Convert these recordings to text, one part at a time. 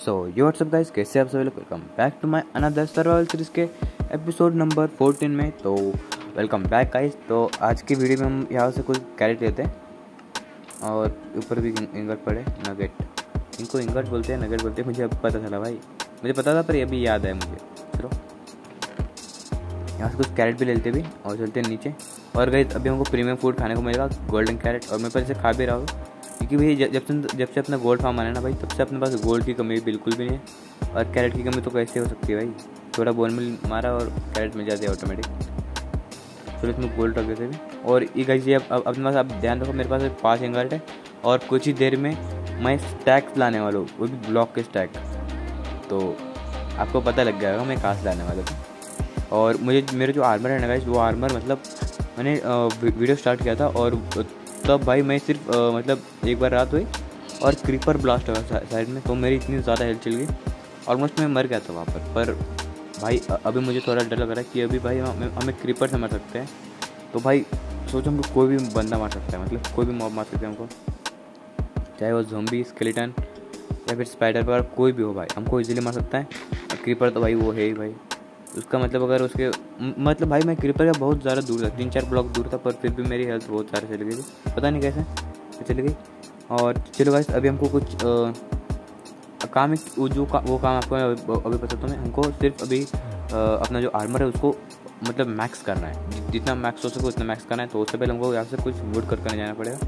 सो यो WhatsApp guys, कैसे आप सभी लोग। Welcome back to my another survival series के एपिसोड नंबर 14 में। तो वेलकम बैक गाइस। तो आज की वीडियो में हम यहाँ से कुछ कैरेट लेते हैं और ऊपर भी इंगट पड़े, नगेट। इनको इंगट बोलते हैं, नगेट बोलते हैं, मुझे अब पता चला भाई, मुझे पता था पर ये भी याद है मुझे। चलो यहाँ से कुछ कैरेट भी ले लेते भी और चलते हैं नीचे। और गाइस अभी हमको प्रीमियम फूड खाने को मिलेगा, गोल्डन कैरेट। और मैं पहले से खा भी रहा हूँ क्योंकि भाई जब से अपना गोल्ड फार्म आना है ना भाई, तब से अपने पास गोल्ड की कमी बिल्कुल भी नहीं है। और कैरेट की कमी तो कैसे हो सकती है भाई, थोड़ा बोन मिल मारा और कैरेट मिल जाती है ऑटोमेटिक। चलो इसमें गोल्ड रख देते भी। और ये गाइस ये अब अपने पास आप ध्यान रखो, मेरे पास 5 इंगल्ट है और कुछ ही देर में मैं स्टैक्स लाने वाला हूँ, वो भी ब्लॉक के स्टैक। तो आपको पता लग गया होगा मैं कहाँ से लाने वाला था। और मुझे मेरे जो आर्मर है ना गाइस, वो आर्मर मतलब मैंने वीडियो स्टार्ट किया था और तब भाई मैं सिर्फ मतलब एक बार रात हुई और क्रीपर ब्लास्ट हुआ साइड में, तो मेरी इतनी ज़्यादा हेल्थ चल गई, ऑलमोस्ट मैं मर गया था वहाँ पर भाई अभी मुझे थोड़ा डर लग रहा है कि अभी भाई हमें क्रीपर से मर सकते हैं। तो भाई सोचो हमको कोई भी बंदा मार सकता है, मतलब कोई भी मॉब मार सकते हैं हमको, चाहे वो ज़ॉम्बी, स्केलेटन या फिर स्पाइडर पर कोई भी हो भाई, हमको इजीली मार सकता है। क्रीपर तो भाई वो है ही भाई, उसका मतलब अगर उसके मतलब भाई मैं क्रीपर का बहुत ज़्यादा दूर था, 3-4 ब्लॉक दूर था, पर फिर भी मेरी हेल्थ बहुत सारी चली गई थी, पता नहीं कैसे चली गई। और चलो गाइस अभी हमको कुछ काम है, वो काम आपको अभी पता तो मैं, हमको सिर्फ अभी अपना जो आर्मर है उसको मतलब मैक्स करना है, जितना मैक्स हो सके उतना मैक्स करना है। तो उससे पहले हमको यहाँ से कुछ वुड कट करने जाना पड़ेगा।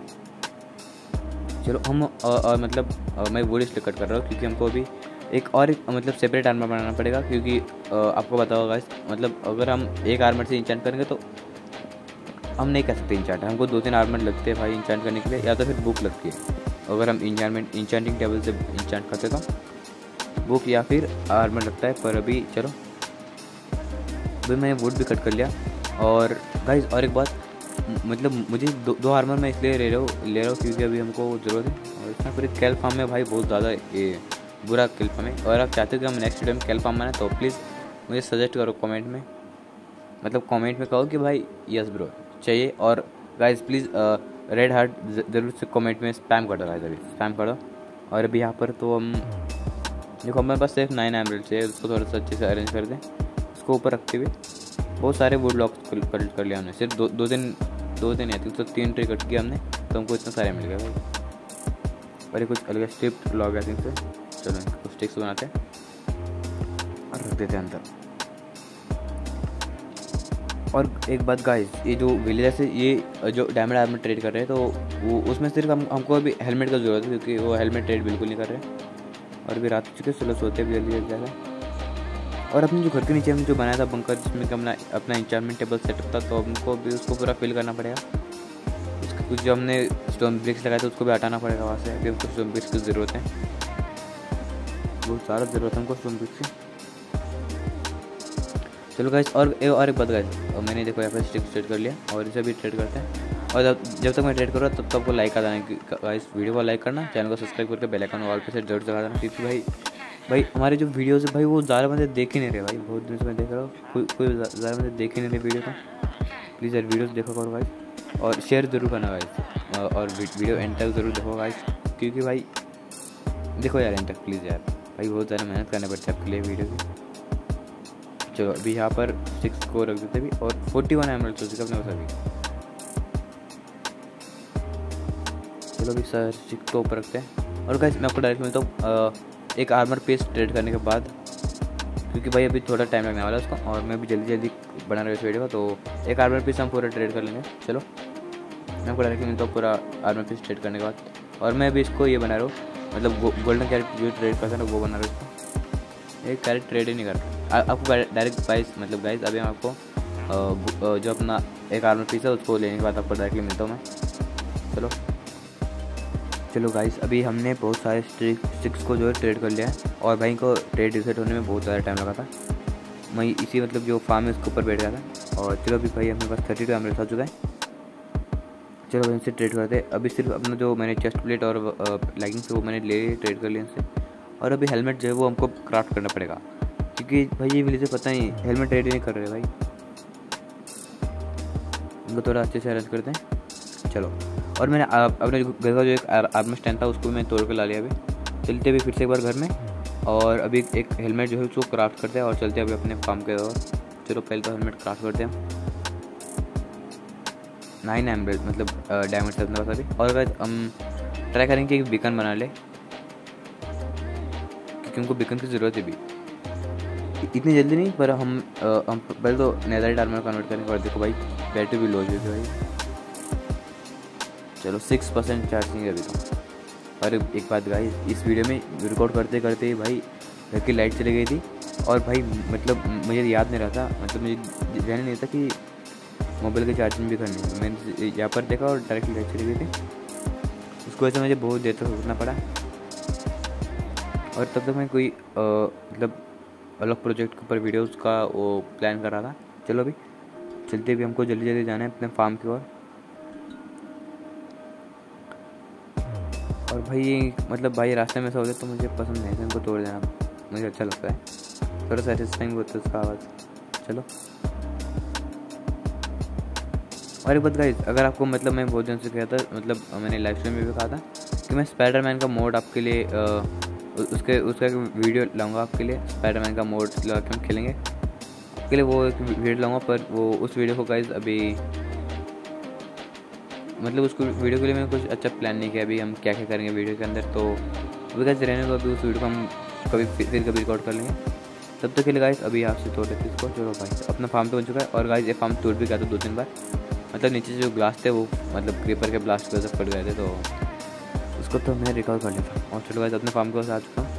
चलो हम मतलब मैं वुड इसलिए कट कर रहा हूँ क्योंकि हमको अभी एक मतलब सेपरेट आर्मर बनाना पड़ेगा, क्योंकि आपको पता होगा मतलब अगर हम एक आर्मर से इंचेंट करेंगे तो हम नहीं कर सकते इंचेंट, हमको 2-3 आर्मर लगते हैं भाई इंचेंट करने के लिए, या तो फिर बुक लगती है। अगर हम इंचेंटिंग टेबल से इंचेंट करते तो बुक या फिर आर्मर लगता है। पर अभी चलो अभी मैंने वुड भी कट कर लिया। और गाइस और एक बात, मतलब मुझे दो आर्मर मैं इसलिए ले रहा हूँ क्योंकि अभी हमको ज़रूरत है। और इसमें फिर कैल फार्म में भाई बहुत ज़्यादा ये बुरा किल फार्म है। और आप चाहते हो कि हम नेक्स्ट वीडियो में कैल फार्म बनाए तो प्लीज़ मुझे सजेस्ट करो कमेंट में, मतलब कमेंट में कहो कि भाई यस ब्रो चाहिए। और गाइस प्लीज़ रेड हार्ट ज़रूर से कमेंट में स्पैम कर दो गाइस, अभी स्पैम कर दो। और अभी यहाँ पर तो हम देखो हमारे पास सिर्फ 9 एमरल्ड्स है, उसको थोड़ा सा अच्छे से अरेंज कर दें, उसको ऊपर रखते हुए बहुत सारे वुड ब्लॉक्स कलेक्ट कर लिया हमने, सिर्फ दो दिन या तो 3 ट्री कट किया हमने, तो हमको इतना सारे मिल गए भाई। और ये कुछ अलग स्ट्रिप लॉग है थिंक से। चलो कुछ स्टिक्स बनाते हैं और रख देते हैं अंदर। और एक बात गाइस, ये जो विलेजर्स है ये जो डायमंड आर्मर ट्रेड कर रहे हैं, तो वो उसमें सिर्फ हमको अभी हेलमेट का ज़रूरत है, क्योंकि वो हेलमेट ट्रेड बिल्कुल नहीं कर रहे। और अभी रात हो चुके, चलो सोते भी जल्दी ज़्यादा। और अपने जो घर के नीचे हमने जो बनाया था बंकर, जिसमें अपना इंचार्टमेंट टेबल सेटअप था, तो हमको भी उसको पूरा फिल करना पड़ेगा। उसके कुछ जो हमने स्टोन ब्रिक्स लगाए थे उसको भी हटाना पड़ेगा वहाँ से, अभी हमको स्टोन ब्रिक्स की ज़रूरत है, बहुत ज़्यादा ज़रूरत है हमको स्टोन ब्रिक्स की। चलो गाइस और एक बात गाइस, मैंने देखो यहाँ पर स्टिक ट्रेड कर लिया और इसे भी ट्रेड करते हैं। और जब तक मैं ट्रेड कर रहा हूँ तब तक आपको लाइक कर देना गाइस, वीडियो को लाइक करना, चैनल को सब्सक्राइब करके बेल आइकन ऑल पे से जरूर दबा देना, क्योंकि भाई हमारे जो वीडियोज़ है भाई वो ज़्यादा बंदे देख ही नहीं रहे भाई, बहुत दिन से मैं देख रहा हूँ कोई ज़्यादा बंदे देख ही नहीं रहे वीडियो को। प्लीज़ यार वीडियोज़ देखो करो गाइस और शेयर ज़रूर करना गाइस, और वीडियो एंड तक ज़रूर देखो गाइस, क्योंकि भाई देखो यार एंड तक प्लीज़ यार भाई, बहुत ज़्यादा मेहनत करना पड़ता है आपके लिए वीडियो की। चलो अभी यहाँ पर 6 को रख देते भी, और 41 एमरल्ड्स हो चुके अपने पास अभी। चलो अभी सर 6 को ऊपर रखते हैं। और गाइस मैं आपको डायरेक्ट मिलता हूँ एक आर्मर पीस ट्रेड करने के बाद, क्योंकि भाई अभी थोड़ा टाइम लगने वाला है उसका, और मैं भी जल्दी बना रहा हूँ इस वीडियो का। तो एक आर्मर पीस हम पूरा ट्रेड कर लेंगे। चलो मैं आपको डायरेक्ट मिलता हूँ पूरा आर्मर पीस ट्रेड करने के बाद। और मैं अभी इसको ये बना रहा हूँ, मतलब गोल्डन कैरेट जो ट्रेड करता है ना वो बना रहा हूँ इसको, एक कैरेट ट्रेड ही नहीं कर रहा आपको डायरेक्ट प्राइस, मतलब गाइस अभी हम आपको जो अपना एक आर्मर पीस है उसको लेने के बाद आपको डायरेक्टली मिलता हूँ मैं। चलो गाइस अभी हमने बहुत सारे स्टिक्स को जो है ट्रेड कर लिया है, और भाई को ट्रेड रिसेट होने में बहुत ज़्यादा टाइम लगा था, मैं इसी मतलब जो फार्म है उसके ऊपर बैठ गया था। और चलो अभी भाई हमारे पास 32 एमरल्ड्स आ चुका है। चलो भाई इनसे ट्रेड करते हैं। अभी सिर्फ अपना जो मैंने चेस्ट प्लेट और लेगिंग्स वो मैंने ले ट्रेड कर लिया इनसे। और अभी हेलमेट जो है वो हमको क्राफ्ट करना पड़ेगा, क्योंकि भाई ये विलेजर पता नहीं हेलमेट ट्रेड नहीं कर रहे भाई, उनको थोड़ा अच्छे से अरेंज करते हैं। चलो और मैंने अपने घर का जो एक आर्मर स्टैंड था उसको भी मैं तोड़ कर ला लिया अभी। चलते भी फिर से एक बार घर में, और अभी एक हेलमेट जो है उसको क्राफ्ट करते हैं और चलते हैं अभी अपने फार्म के ओर। चलो पहले तो हेलमेट क्राफ्ट करते हैं। 9 एमरेल्ड मतलब डायमंड से अपने पास अभी। और अगर हम ट्राई करेंगे कि एक बीकन बना ले, क्योंकि उनको बीकन की ज़रूरत है भी। इतनी जल्दी नहीं, पर हम पहले तो नेदरलाइट आर्मर कन्वर्ट करेंगे। और देखो भाई बैटरी भी लो हो चुकी है भाई। चलो 6% चार्जिंग है अभी तो। और एक बात गाइस, इस वीडियो में रिकॉर्ड करते करते ही भाई घर की लाइट चली गई थी। और भाई मतलब मुझे याद नहीं रहा था, मतलब मुझे ध्यान नहीं था कि मोबाइल की चार्जिंग भी करनी है। मैंने यहाँ पर देखा और डायरेक्ट लाइट चली गई थी। उसको वजह से मुझे बहुत देर तक रुकना पड़ा, और तब तक मैं कोई मतलब अलग प्रोजेक्ट के ऊपर वीडियोस का वो प्लान कर रहा था। चलो अभी चलते भी, हमको जल्दी जल्दी जाना है अपने फार्म की ओर। और भाई मतलब भाई रास्ते में से हो जाए तो मुझे पसंद नहीं है, इनको तोड़ देना मुझे अच्छा लगता है, थोड़ा सेटिस्फाइंग होता है उसका आवाज़। चलो और एक बात गाइस, अगर आपको मतलब मैं बहुत दिन से कहा था, मतलब मैंने लाइव स्ट्रीम में भी कहा था कि मैं स्पाइडरमैन का मोड आपके लिए उसका वीडियो लाऊंगा आपके लिए। स्पाइडरमैन का मोड लगा के हम खेलेंगे आपके लिए, वो एक वीडियो लाऊंगा। पर वो उस वीडियो को गाइस अभी मतलब उसको वीडियो के लिए मैंने कुछ अच्छा प्लान नहीं किया अभी हम क्या क्या करेंगे वीडियो के अंदर। तो अभी गाइस रहने को, अभी उस वीडियो को हम कभी फिर कभी रिकॉर्ड कर लेंगे। तब तक के लिए गाइस अभी आपसे तोड़ देते इसको। चलो भाई अपना फार्म तो बन चुका है। और गाइस ये फार्म टूट भी गया था 2-3 बार, मतलब नीचे से जो ग्लास थे वो मतलब क्रीपर के ब्लास्ट की वजह से फट गए थे, तो उसको तो मैं रिकवर कर लिया था। और चलो गाइस अपने फार्म के पास आ चुका हूँ।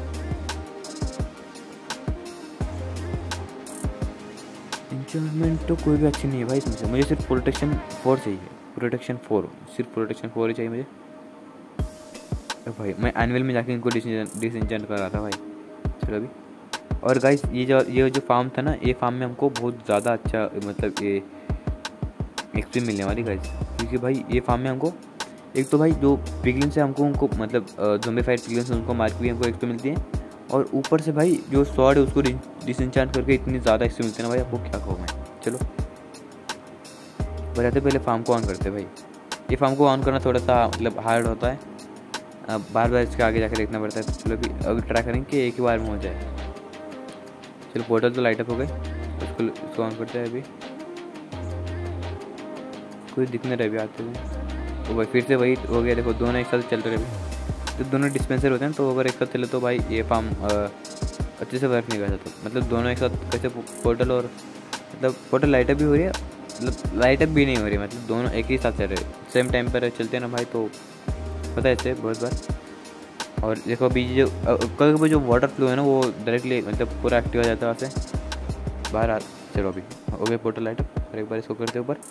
इंचमेंट तो कोई भी अच्छी नहीं है भाई इसमें से, मुझे सिर्फ प्रोटेक्शन 4 चाहिए। प्रोटेक्शन 4, सिर्फ प्रोटेक्शन 4 ही चाहिए मुझे। भाई मैं एनुअल में जाके इनको डिसइंचेंट कर रहा था भाई। चलो अभी। और गाइस ये जो फार्म था ना, ये फार्म में हमको बहुत ज़्यादा अच्छा मतलब ये एक्सपी मिलने वाली गाइस, क्योंकि भाई ये फार्म में हमको एक तो भाई जो पिगलिन्स है हमको उनको मतलब ज़ॉम्बीफाइड पिगलिन्स उनको मार के भी हमको एक्सपी मिलती है। और ऊपर से भाई जो स्वॉर्ड है उसको डिसइंचेंट करके इतनी ज़्यादा एक्सपी मिलती है ना भाई, आपको क्या कहूँ मैं। चलो बजाते पहले फार्म को ऑन करते भाई। ये फार्म को ऑन करना थोड़ा सा मतलब हार्ड होता है, बार बार इसके आगे जाकर देखना पड़ता है। तो चलो अभी ट्राई करेंगे कि एक ही बार में हो जाए। चलो पोर्टल तो लाइट अप हो गए, इसको ऑन करते हैं अभी। कोई दिख नहीं रहा अभी आते हुए, तो भाई फिर से वही हो गया। देखो दोनों एक साथ चल रहे अभी, तो दोनों डिस्पेंसर होते हैं, तो अगर एक साथ चले तो भाई ये फार्म अच्छे से वर्क नहीं कर सकता। मतलब दोनों एक साथ कैसे पोर्टल और मतलब पोर्टल लाइट अप भी हो रही है, मतलब लाइट अप भी नहीं हो रही, मतलब दोनों एक ही साथ चल रहे सेम टाइम पर चलते हैं ना भाई, तो पता है इससे बहुत बार। और देखो अभी जो कभी कभी जो वाटर फ्लो है ना वो डायरेक्टली मतलब पूरा एक्टिव हो जाता है वहाँ से बाहर आ। चलो अभी हो गया पोर्टल लाइट अप, और एक बार इसको करते ऊपर।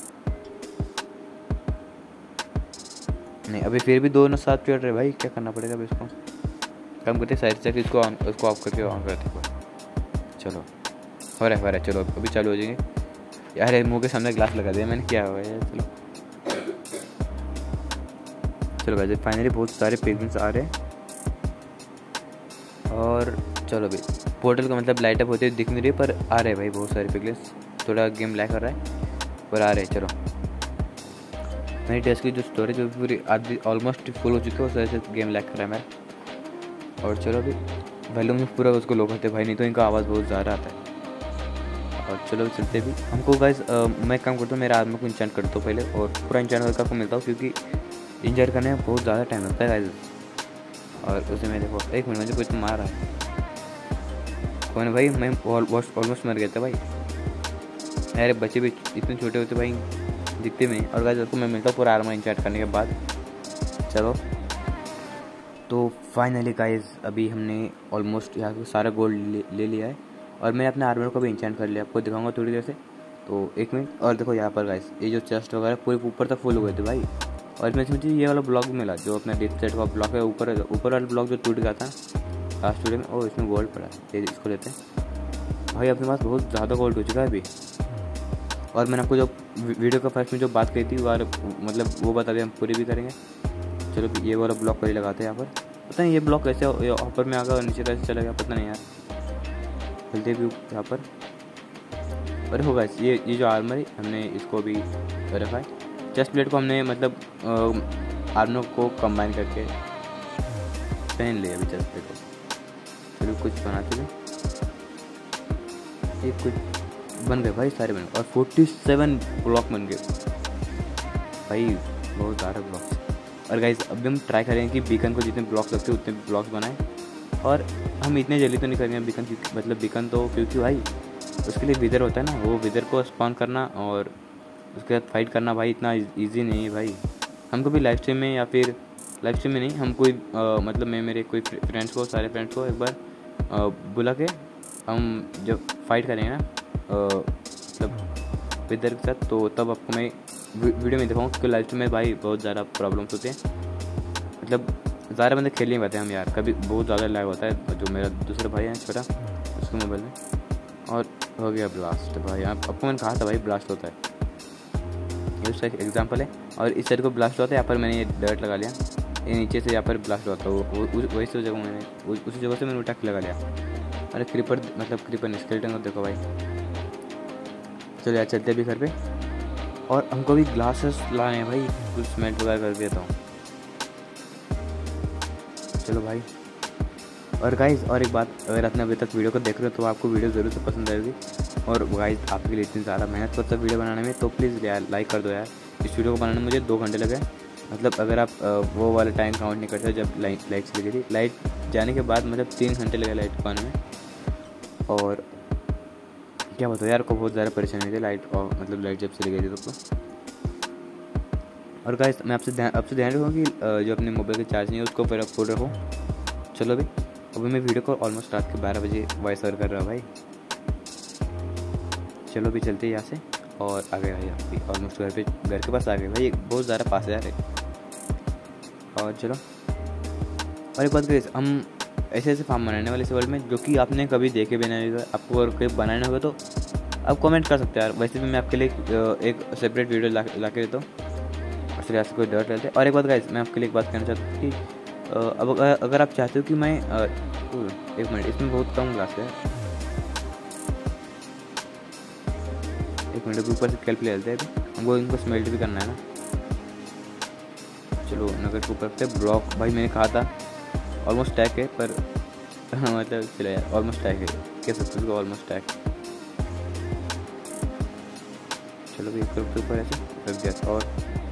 नहीं अभी फिर भी दोनों साथ चल रहे भाई, क्या करना पड़ेगा अभी इसको। काम करते साइड से इसको ऑफ करके ऑन करते हैं। चलो हो रहा है चलो अभी चालू हो जाएंगे। यार मुँह के सामने ग्लास लगा दिया मैंने, क्या हुआ यार। चलो भाई फाइनली बहुत सारे पिगलिन्स आ रहे हैं। और चलो भाई पोर्टल का मतलब लाइट अप होते दिख नहीं रही, पर आ रहे हैं भाई बहुत सारे पिगलिन्स। थोड़ा गेम लैग कर रहा है पर आ रहे हैं। चलो मेरी टेस्ट की जो स्टोरेज है पूरी आधी ऑलमोस्ट फुल हो चुकी है, उस वजह से गेम लैग कर रहा है मेरा। और चलो अभी वॉल्यूम में पूरा उसको लो करते भाई, नहीं तो इनका आवाज़ बहुत ज़्यादा आता है। और चलो चलते भी हमको गाइस मैं काम करता हूँ, मेरा आदमी को इंचेंट करता हूँ पहले, और पूरा इंचेंट करके आपको मिलता हूँ, क्योंकि इंजर करने में बहुत ज़्यादा टाइम लगता है गाइस। और उसे मैं देखो एक मिनट मुझे कुछ मार रहा है कौन भाई, मैं ऑलमोस्ट मर गया था भाई। मेरे बच्चे भी इतने छोटे होते भाई दिखते में। और गाइस आपको मैं मिलता हूँ पूरा आर्मर इंचेंट करने के बाद। चलो तो फाइनली गाइस अभी हमने ऑलमोस्ट यहाँ पे सारा गोल्ड ले लिया है, और मैंने अपने आर्मर को भी इंचेंट कर लिया, आपको दिखाऊंगा थोड़ी देर से। तो एक मिनट। और देखो यहाँ पर गाइस ये जो चेस्ट वगैरह पूरे ऊपर तक फुल हो गए थे भाई। और इसमें मुझे ये वाला ब्लॉक भी मिला जो अपना डेथ सेट का ब्लॉक है, ऊपर वाला ब्लॉक जो टूट गया था लास्ट वीडियो में, और इसमें गोल्ड पड़ा है, इसको लेते हैं भाई। अपने पास बहुत ज़्यादा गोल्ड हो चुका है अभी। और मैंने आपको जो वीडियो का फर्स्ट में जो बात कही थी वो मतलब वो बता दें, हम पूरी भी करेंगे। चलो ये वाला ब्लॉक पर ही लगाते हैं यहाँ पर। पता नहीं ये ब्लॉक कैसे ऊपर में आ गया और नीचे कैसे चला गया, पता नहीं यार। चलते भी यहाँ पर। अरे होगा ये जो आर्मर है हमने इसको भी रखा है। चेस्ट प्लेट को हमने मतलब आर्मर को कंबाइन करके पहन लिया अभी जस्ट देखो। चलो कुछ बनाते थे, ये कुछ बन गए भाई, सारे बन गए और 47 ब्लॉक बन गए भाई, बहुत ज़्यादा ब्लॉक्स। और गाइस अभी हम ट्राई करेंगे कि बीकन को जितने ब्लॉक्स लगते हैं उतने ब्लॉक्स बनाएं। और हम इतने जल्दी तो नहीं करेंगे बीकन, मतलब बीकन तो क्योंकि भाई उसके लिए विदर होता है ना, वो विदर को स्पॉन करना और उसके बाद फाइट करना भाई इतना ईजी नहीं है भाई। हमको भी लाइव स्ट्रीम में या फिर लाइव स्ट्रीम में नहीं, हम कोई मतलब मैं मेरे कोई फ्रेंड्स को, सारे फ्रेंड्स को एक बार बुला के हम जब फाइट करेंगे ना मतलब विदर के साथ, तो तब आपको मैं वीडियो में दिखाऊँ। क्योंकि लाइव स्ट्रीम में भाई बहुत ज़्यादा प्रॉब्लम्स होते हैं, मतलब ज़्यादा बंदे खेल नहीं पाते हम यार, कभी बहुत ज़्यादा लैग होता है। जो मेरा दूसरा भाई है छोटा, उसके मोबाइल में, और हो गया ब्लास्ट भाई। आपको मैंने कहा था भाई ब्लास्ट होता है, ये उसका एक एग्जाम्पल है। और इस साइड को ब्लास्ट होता है, यहाँ पर मैंने ये डर्ट लगा लिया, ये नीचे से यहाँ पर ब्लास्ट होता है, वही से जगह मैंने उसी जगह से मैंने उठा के लगा लिया। अरे क्रीपर, मतलब क्रीपर नहीं, स्केलेटन को देखो भाई। चलो यार चलते भी घर पे, और हमको भी ग्लासेस लाए हैं भाई, कुछ स्मेल्ट वगैरह कर देता हूँ। चलो भाई। और गाइस और एक बात, अगर आपने अभी तक वीडियो को देख रहे हो तो आपको वीडियो ज़रूर से पसंद आएगी। और गाइस आपके लिए इतनी ज़्यादा मेहनत करता वीडियो बनाने में, तो प्लीज़ यार लाइक कर दो यार। इस वीडियो को बनाने में मुझे 2 घंटे लगे, मतलब अगर आप वो वाला टाइम काउंट नहीं करते जब लाइट चली गई थी, लाइट जाने के बाद मतलब 3 घंटे लगे लाइट को आने में। और क्या बताओ यार को बहुत ज़्यादा परेशानी हुई थी लाइट, और मतलब लाइट जब चली गई थी तो। और गाइस मैं आपसे ध्यान रखूँ कि जो अपने मोबाइल के चार्ज नहीं है उसको फिर आप फुल रखो। चलो अभी मैं वीडियो को ऑलमोस्ट रात के 12 बजे वॉइस ओवर कर रहा हूँ भाई। चलो अभी चलते हैं यहाँ से, और आ गए भाई अभी ऑलमोस्ट घर के पास आ गए भाई, बहुत ज़्यादा पास है यार। और चलो, और एक बात गाइस, हम ऐसे फार्म बनाने वाले इस वर्ल्ड में जो कि आपने कभी देखे भी नहीं होगा। आपको अगर कोई बनाना होगा तो आप कमेंट कर सकते हैं यार। वैसे भी मैं आपके लिए एक सेपरेट वीडियो ला के देता हूँ, इसलिए ऐसे कोई डर रहते हैं। और एक बात गाइस, मैं आपके लिए एक बात कहना चाहता हूँ कि अब अगर आप चाहते हो कि मैं 1 मिनट, इसमें बहुत कम ग्लास है, 1 मिनट ऊपर से कैल्प ले लेते हैं, हमको इनको स्मेल्ट भी करना है ना। चलो नगर के ऊपर से ब्लॉक भाई, मैंने कहा था ऑलमोस्ट टैग है, पर मतलब चलो यार ऑलमोस्ट टैग है, कह सकते हो ऑलमोस्ट टैग। चलो भाई एक ऊपर ऐसे रख दिया। और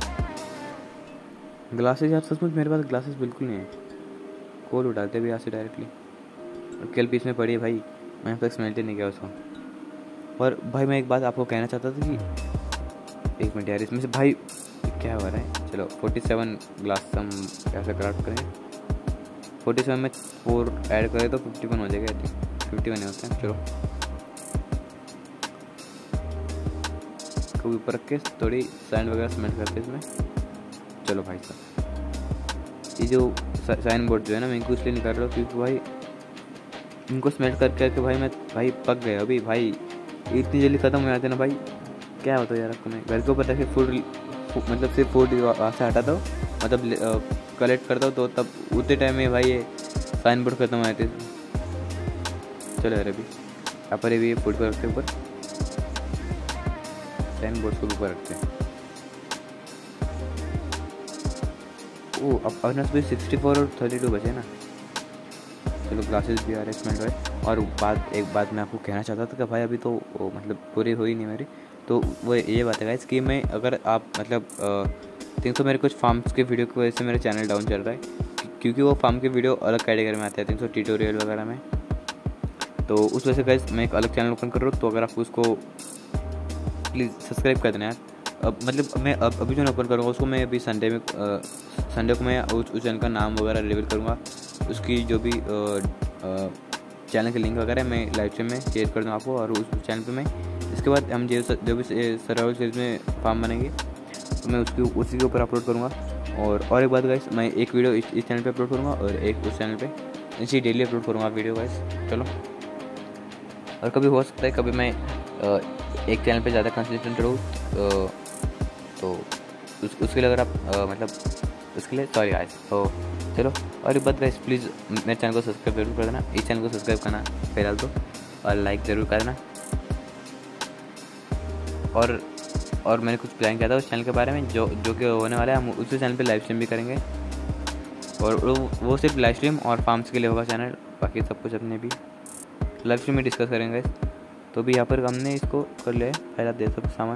ग्लासेस यार सचमुच मेरे पास ग्लासेस बिल्कुल नहीं है, कोल उठाते भी यहाँ से डायरेक्टली। और केल पीस में पड़ी है भाई, मैं तक स्मेल्ट नहीं किया उसको। और भाई मैं एक बात आपको कहना चाहता था कि 1 मिनट यार, इसमें से भाई क्या हो रहा है। चलो 47 ग्लास हम कैसे क्राफ्ट करें, 47 में 4 ऐड करें तो 51 हो जाएगा। 51 होते हैं। चलो को ऊपर रख के थोड़ी सैंड वगैरह स्मेल्ट करते इसमें। चलो भाई साहब, ये जो साइन बोर्ड जो है ना, मैं इनको इसलिए नहीं कर रहा हूँ क्योंकि भाई इनको स्मेल्ट करके भाई मैं भाई पक गया अभी भाई, इतनी जल्दी ख़त्म हो जाते ना भाई, क्या होता है यार। आपको मैं घर के ऊपर रखे फूड, मतलब सिर्फ फूड वहाँ से हटाता हूँ, मतलब कलेक्ट करता हूँ, तो तब उतने टाइम में भाई ये साइन बोर्ड ख़त्म हो जाते। चलो यार अभी यहाँ पर भी फूड पर रखते ऊपर, साइन बोर्ड को ऊपर रखते हैं। ओ अब अपना भी 64 और 32 बचे ना। चलो ग्लासेस भी आ रहे स्मेल्ट हुए। और एक बात मैं आपको कहना चाहता था कि भाई अभी तो मतलब पूरी हुई नहीं मेरी, तो वो ये बात है गाइस कि मैं अगर आप मतलब 300 मेरे कुछ फार्म्स के वीडियो की वजह से मेरा चैनल डाउन चल रहा है, क्योंकि वो फार्म के वीडियो अलग कैटेगरी में आते हैं 300 ट्यूटोरियल वगैरह में, तो उस वजह से गाइस मैं एक अलग चैनल ओपन कर रहा हूँ। तो अगर आप उसको प्लीज़ सब्सक्राइब कर देना यार। अब मतलब मैं अभी जो ओपन करूँगा उसको मैं अभी संडे को मैं उस चैनल का नाम वगैरह रिवील करूँगा, उसकी जो भी चैनल के लिंक वगैरह मैं लाइव स्ट्रीम में शेयर कर दूँ आपको, और उस चैनल पे मैं इसके बाद हम जो भी सर्वाइवल सीरीज में फार्म बनेंगे तो मैं उसी के ऊपर अपलोड करूँगा। और एक बात गाइस, मैं एक वीडियो इस चैनल पे अपलोड करूँगा और एक उस चैनल पे, इसी डेली अपलोड करूँगा वीडियो गाइस। चलो, और कभी हो सकता है कभी मैं एक चैनल पे ज़्यादा कंसिस्टेंट रहूँ, तो उसके लिए अगर आप मतलब उसके लिए सॉरी गाइस। तो चलो, और एक बात गाइस प्लीज़ मेरे चैनल को सब्सक्राइब जरूर कर देना, इस चैनल को सब्सक्राइब करना फिलहाल तो, और लाइक ज़रूर कर देना। और मैंने कुछ प्लान किया था उस चैनल के बारे में जो कि होने वाला है, हम उसी चैनल पे लाइव स्ट्रीम भी करेंगे। और वो सिर्फ लाइव स्ट्रीम और फार्म्स के लिए होगा चैनल, बाकी सब कुछ अपने भी लाइव स्ट्रीम में डिस्कस करेंगे। तो भी यहाँ पर हमने इसको कर लिया है, फैला दे सब सामान,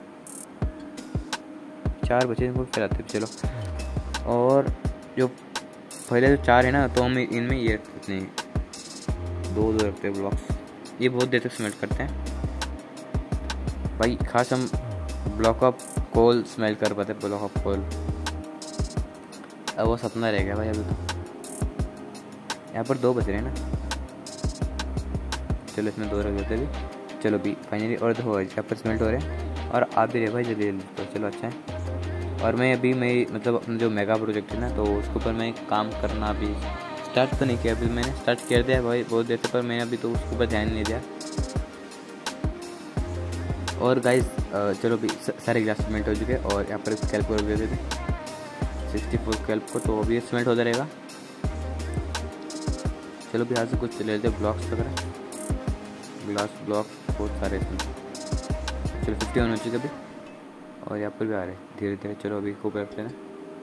4 बचे इनको फैलाते चलो। और जो पहले जो 4 है ना, तो हम इनमें ये रखते हैं 2 रखते हैं ब्लॉक्स, ये बहुत देर तक स्मेल्ट करते हैं भाई। खास हम ब्लॉक ऑफ कोल स्मेल कर पाते, ब्लॉक ऑफ कोल। अब वो सपना रह गया भाई अभी तो। यहाँ पर 2 बच रहे हैं ना, चलो इसमें 2 रख देते भी। चलो भी फाइनली और 2 यहाँ पर स्मेल्ट हो रहे हैं और आप भी रहे भाई जल्दी जल्दी, तो चलो अच्छा है। और मैं मतलब अपना जो मेगा प्रोजेक्ट है ना, तो उसके ऊपर मैं काम करना अभी स्टार्ट तो नहीं किया, अभी मैंने स्टार्ट कर दिया भाई बहुत देर से, पर मैंने अभी तो उसके ऊपर ध्यान नहीं दिया। और गाइस चलो भी सारे ग्लास स्मेल्ट हो चुके हैं और यहाँ पर स्कैल्प और दे देते 64 स्कैल्प को, तो अभी स्मेल्ट होता रहेगा। चलो भी यहाँ से कुछ ले लेते ब्लॉक्स वगैरह, ग्लास ब्लॉक बहुत सारे इसमें। चलो 51 हो चुके अभी, और यहाँ पर भी आ रहे धीरे धीरे। चलो अभी खूब रखते हैं,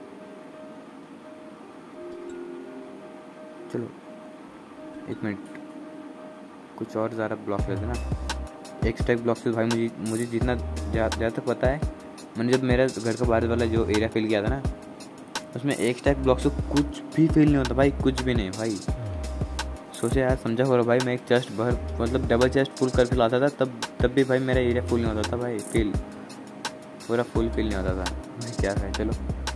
चलो 1 मिनट, कुछ और ज़्यादा ब्लॉक लेते ना। एक स्टैक ब्लॉक से भाई मुझे जितना ज़्यादा तक पता है, मैंने जब मेरा घर का बाहर वाला जो एरिया फिल किया था ना, उसमें एक स्टैक ब्लॉक से कुछ भी फील नहीं होता भाई, कुछ भी नहीं भाई। सोचे यार, समझा करो भाई, मैं एक चेस्ट भर मतलब डबल चेस्ट फुल करके लाता था, तब भी भाई मेरा एरिया फुल नहीं होता था भाई, फील पूरा फुल फील नहीं होता था भाई। क्या है, चलो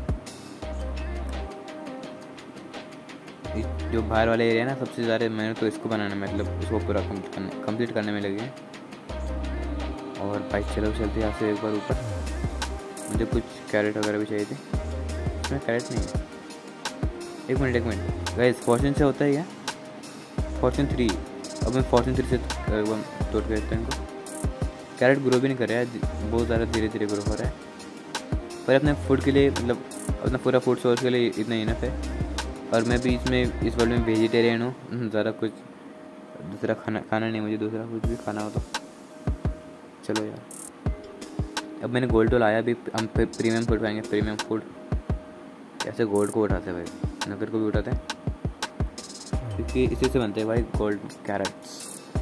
जो बाहर वाला एरिया ना, सबसे ज़्यादा मैंने तो इसको बनाने में मतलब इसको पूरा कंप्लीट करने में लगी है। और भाई चलो चलते यहाँ से एक बार ऊपर, मुझे कुछ कैरेट वगैरह भी चाहिए थे, इसमें कैरेट नहीं है। एक मिनट गाइस, फॉर्चून से होता है क्या? फॉर्चून 3, अब मैं फॉर्चून 3 से तोड़ के देता हूँ इनको। कैरेट ग्रो भी नहीं कर रहा है, बहुत ज़्यादा धीरे धीरे ग्रो हो रहा है, पर अपने फूड के लिए मतलब अपना पूरा फूड सोर्स के लिए इतना इनफ है। और मैं भी इस वर्ल्ड में वेजिटेरियन हूँ, ज़्यादा कुछ दूसरा खाना नहीं मुझे, दूसरा कुछ भी खाना हो तो। चलो यार, अब मैंने गोल्ड तो लाया, भी हम प्रीमियम फूड खाएंगे, प्रीमियम फूड। ऐसे गोल्ड को उठाते हैं भाई, नगर को भी उठाते हैं, क्योंकि इसी से बनते हैं भाई गोल्ड कैरेट्स।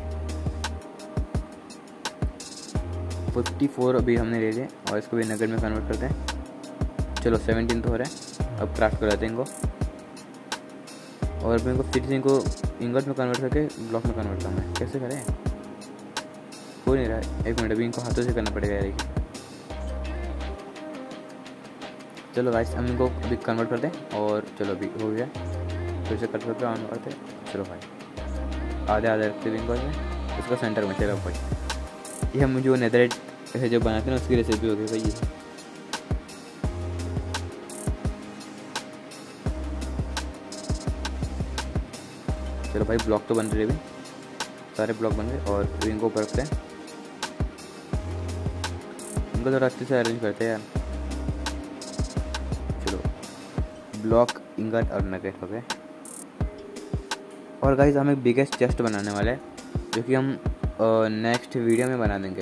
54 अभी हमने ले लिए और इसको भी नगर में कन्वर्ट करते हैं। चलो 17 तो हो रहा है, अब क्राफ्ट कर लेते हैं इनको। और मैं इनको फिर से इनको इंगोट में कन्वर्ट करके ब्लॉक में कन्वर्ट करना है, कैसे करें हो नहीं रहा है। 1 मिनट, अभी इनको हाथों से करना पड़ेगा यार। चलो गाइस, हम इनको अभी कन्वर्ट करते हैं और चलो अभी हो गया, फिर से कट करके ऑन करते। चलो भाई आधे रखते हैं इनको, इसका सेंटर में। चलो भाई, ये हम जो नेदरराइट ऐसे जो बनाते हैं ना, उसकी रेसिपी हो गई भाई ये। चलो भाई, ब्लॉक तो बन रहे भी, सारे ब्लॉक बन गए और इनको ऊपर रखते हैं। इनको थोड़ा अच्छे से अरेंज करते हैं यार। चलो ब्लॉक, इंगट और नगेट हो गए। और गाइस, हम एक बिगेस्ट चेस्ट बनाने वाले हैं, जो कि हम नेक्स्ट वीडियो में बना देंगे।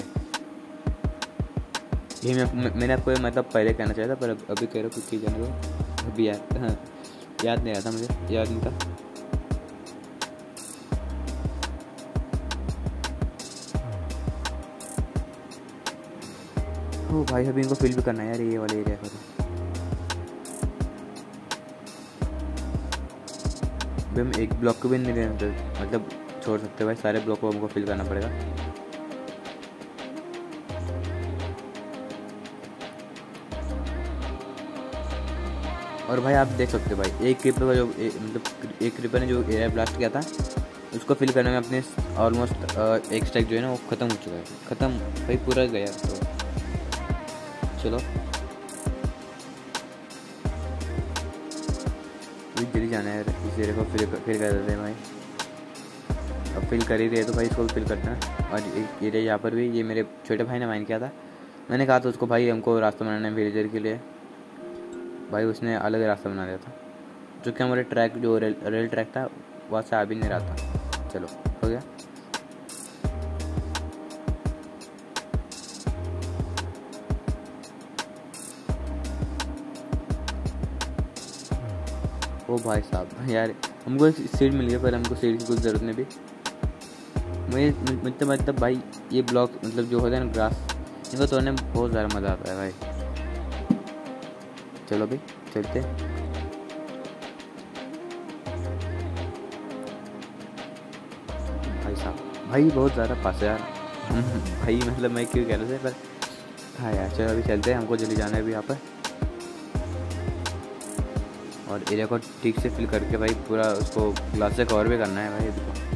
ये मैंने आपको मतलब पहले कहना चाहिए था, पर अभी कह रहा हूँ कि जाने दो। अभी याद नहीं आता, मुझे याद नहीं था। ओ भाई, अभी इनको फिल भी करना है यार, ये वाले एरिया का। तो हम एक ब्लॉक को भी नहीं लेना, मतलब छोड़ सकते भाई, सारे ब्लॉक को हमको फिल करना पड़ेगा। और भाई आप देख सकते हो भाई, एक क्रीपर का जो मतलब एक क्रीपर ने जो एरिया ब्लास्ट किया था, उसको फिल करने में अपने ऑलमोस्ट एक स्टैक जो है ना वो ख़त्म हो चुका है, ख़त्म भाई, पूरा गया। तो चलो जल्दी जाना है, इस एरिया को फिल कर देते हैं भाई। अब फिल कर ही रहे तो भाई इसको फिल करते हैं। और एक एरिया यहाँ पर भी, ये मेरे छोटे भाई ने माइन किया था, मैंने कहा था उसको भाई हमको रास्ता बनाना है विलेजर के लिए, भाई उसने अलग रास्ता बना दिया था, जो कि हमारे ट्रैक जो रेल ट्रैक था वहाँ से आ भी नहीं रहा था। चलो हो गया। ओ ओ भाई साहब यार, हमको एक सीट मिल गया पर हमको सीट की कुछ ज़रूरत नहीं भी। मुझे मतलब भाई ये ब्लॉक मतलब जो होता है ना ग्रास, इनको तोड़ने में बहुत ज़्यादा मज़ा आता है भाई। चलो भाई चलते। भाई साहब भाई बहुत ज़्यादा पास है यार भाई मतलब मैं क्यों कह रहा था, पर हाँ यार चलो अभी चलते हैं, हमको जल्दी जाना है अभी यहाँ पर। और एरिया को ठीक से फिल करके भाई पूरा उसको ग्लास से कवर भी करना है भाई अभी तो।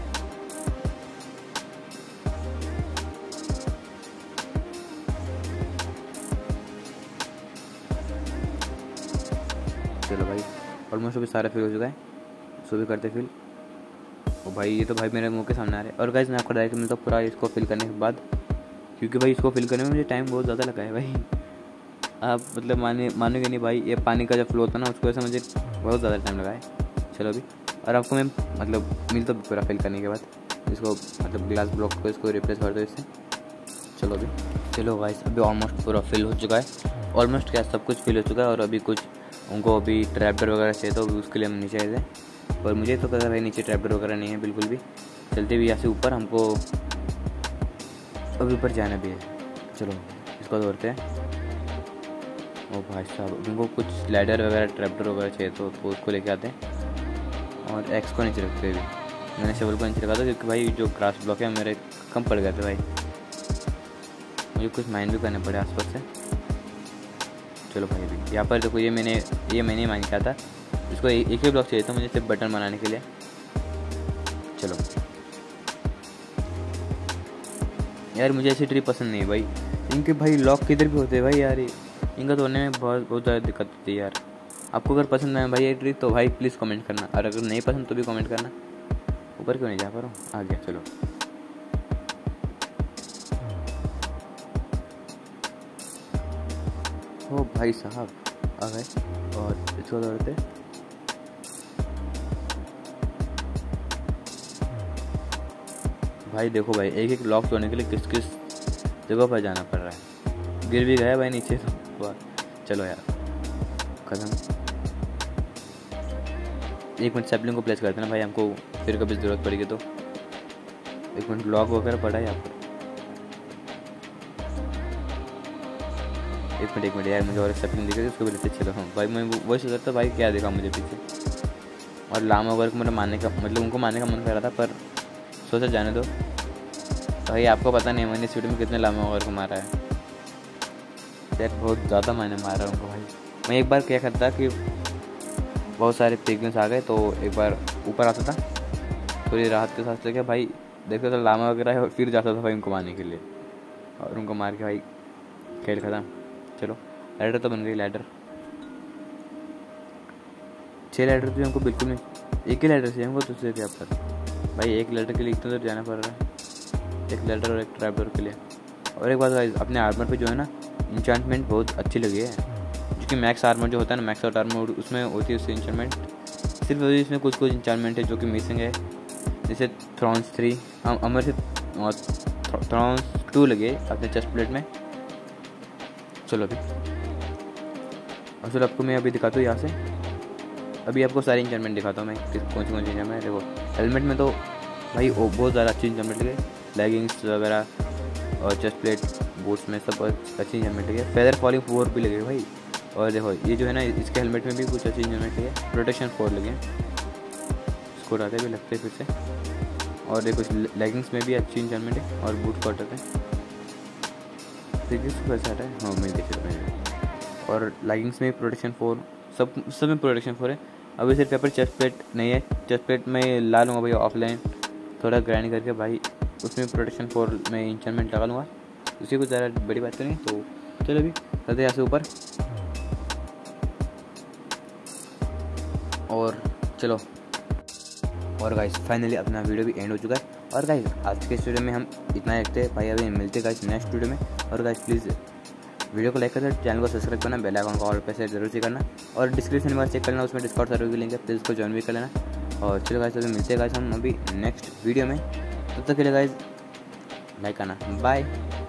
चलो भाई ऑलमोस्ट अभी सारा फिल हो चुका है, सो भी करते फिल। और भाई ये तो भाई मेरे मुंह के सामने आ रहे हैं। और गाइस मैं आपको डायरेक्ट मिलता हूँ पूरा इसको फिल करने के बाद, क्योंकि भाई इसको फिल करने में मुझे टाइम बहुत ज़्यादा लगा है भाई। आप मतलब मानोगे नहीं भाई, ये पानी का जब फ्लो होता है ना उसको ऐसा मुझे बहुत ज़्यादा टाइम लगा है। चलो अभी, और आपको मैं मतलब मिलता हूँ पूरा फिल करने के बाद, इसको मतलब ग्लास ब्लॉक को इसको रिप्लेस कर दो इससे। चलो अभी, चलो गाइस अभी ऑलमोस्ट पूरा फिल हो चुका है, ऑलमोस्ट क्या सब कुछ फिल हो चुका है। और अभी कुछ उनको अभी ट्रैपडोर वगैरह चाहिए तो उसके लिए हम नीचे आए थे, पर मुझे तो पता भाई नीचे ट्रैपडोर वगैरह नहीं है बिल्कुल भी। चलते भी यहाँ से ऊपर, हमको अभी ऊपर जाना भी है। चलो इसको तोड़ते हैं। ओ भाई साहब उनको कुछ लैडर वगैरह ट्रैपडोर वगैरह चाहिए तो उसको लेके आते हैं। और एक्स को नीचे रखते हैं, अभी मैंने शेबल को नीचे रखा था क्योंकि भाई जो ग्रास ब्लॉक है मेरे कम पड़ गए थे भाई, मुझे कुछ माइंड भी करने पड़े आसपास से। चलो भाई अभी यहाँ पर देखो, ये मैंने ही माइंड किया था, इसको एक ही ब्लॉक चाहिए था मुझे सिर्फ बटन बनाने के लिए। चलो यार मुझे ऐसी ट्री पसंद नहीं है भाई, इनके भाई लॉक किधर भी होते हैं भाई यार, इनका तोड़ने में बहुत ज़्यादा दिक्कत होती है यार। आपको अगर पसंद है भाई ये ट्री तो भाई प्लीज़ कमेंट करना, और अगर नहीं पसंद तो भी कमेंट करना। ऊपर क्यों नहीं जा पा रहा हूँ, आ गया। चलो ओ भाई साहब आ गए, और इसको तोड़ते। भाई देखो भाई एक एक लॉक तोड़ने के लिए किस किस जगह पर जाना पड़ रहा है, गिर भी गया भाई नीचे तो। चलो यार खत्म। एक मिनट सैपलिंग को प्लेस करते ना भाई, हमको फिर कभी ज़रूरत पड़ेगी तो। एक मिनट लॉक वगैरह पड़ा है यहाँ पर, एक मिनट यार मुझे और सैपलिंग दिखे उसको भी लेते। चलो हाँ भाई मैं वही सोच रहा था भाई क्या देखा मुझे पीछे, और लामा वगैरह को मतलब मारने का मतलब उनको मारने का मन कर रहा था, पर सोचा जाने दो भाई। आपको पता नहीं मैंने इस वीडियो में कितने लामा वगैरह को मारा है यार, बहुत ज़्यादा मैंने मारा उनको भाई। मैं एक बार क्या करता कि बहुत सारे पिगमेंट्स आ गए तो एक बार ऊपर आता था थोड़ी राहत के साथ लेके भाई, देखते तो लामा वगैरह है, और फिर जाता था भाई उनको मारने के लिए, और उनको मार के भाई खेल खत्म। चलो लैडर तो बन गई, लैडर 6 लैडर तो हमको बिल्कुल नहीं, एक ही लैडर चाहिए हमको दूसरे के ऊपर भाई। एक लैडर के लिए इतना दूर जाना पड़ रहा है, एक लैडर और एक ट्रैपडोर के लिए। और एक बात भाई अपने आर्मर पे जो है ना इंचांटमेंट बहुत अच्छी लगी है, क्योंकि मैक्स आर्मर जो होता है ना, मैक्स आउट आर्मर उसमें होती है उससे इंचांटमेंट, सिर्फ इसमें कुछ कुछ इंचांटमेंट है जो कि मिसिंग है, जैसे थ्रॉन्स 3 अमर से थ्रॉन्स 2 लगे अपने चेस्ट प्लेट में। चलो अभी, और चलो आपको मैं अभी दिखाता हूँ यहाँ से, अभी आपको सारी इंचांटमेंट दिखाता हूँ मैं कौन सी इंचांटमेंट। देखो हेलमेट में तो भाई वो बहुत ज़्यादा अच्छी इंचांटमेंट लगे, लेगिंग्स वगैरह और चेस्ट प्लेट बूट्स में सब अच्छी इंचांटमेंट लगे, फेदर फॉलिंग 4 भी लगे भाई। और देखो ये जो है ना इसके हेलमेट में भी कुछ अच्छी इंचांटमेंट लगे, प्रोटेक्शन 4 लगे, इसको उड़ाते भी लगते फिर से। और देखो लेगिंग्स में भी अच्छी इंचांटमेंट है, और बूट को हटाते हैं कैसे हटा है, हाँ मैं देख सकता हूँ। और लेगिंग्स में प्रोटेक्शन 4, सब में प्रोटेक्शन 4 है। अभी सिर्फ पेपर चेस्ट प्लेट नहीं है, चेस्ट प्लेट में ला लूँगा भाई ऑफलाइन थोड़ा ग्राइंड करके भाई, उसमें प्रोटेक्शन 4 में इंचांटमेंट लगा लूँगा, उसी को ज़्यादा बड़ी बात तो नहीं। तो चलो अभी चलते यहाँ से ऊपर, और चलो। और गाइस फाइनली अपना वीडियो भी एंड हो चुका है। और गाइस आज के वीडियो में हम इतना रखते हैं भाई, अभी मिलते गाइस नेक्स्ट वीडियो में। और गाइस प्लीज़ वीडियो को लाइक करना, चैनल को सब्सक्राइब करना, बेल आइकन को ऑल पे से जरूर से करना, और डिस्क्रिप्शन में चेक करना, उसमें डिस्काउंट सर्वर की लिंक है, प्लीज़ उसको ज्वाइन भी कर लेना। और चलो गाइस अभी मिलते हैं गाइस हम अभी नेक्स्ट वीडियो में, तब तक के लिए गाइस लाइक करना, बाय।